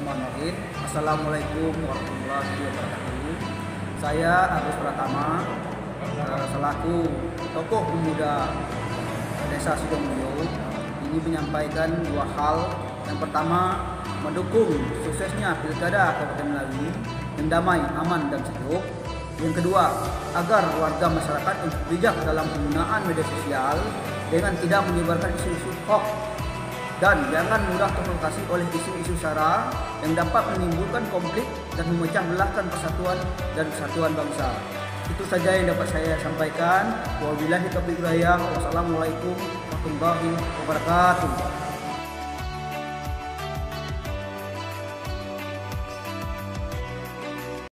Bismillahirrahmanirrahim. Assalamualaikum warahmatullahi wabarakatuh. Saya Agus Pratama selaku tokoh pemuda Desa Sidomulyo ini menyampaikan dua hal. Yang pertama, mendukung suksesnya Pilkada Kabupaten Melawi yang damai, aman dan sejuk. Yang kedua, agar warga masyarakat bijak dalam penggunaan media sosial dengan tidak menyebarkan isu-isu hoax dan jangan mudah terprovokasi oleh isu-isu sara yang dapat menimbulkan konflik dan memecah belahkan persatuan dan kesatuan bangsa. Itu saja yang dapat saya sampaikan. Wabillahi taufiq wal hidayah. Wassalamualaikum warahmatullahi wabarakatuh.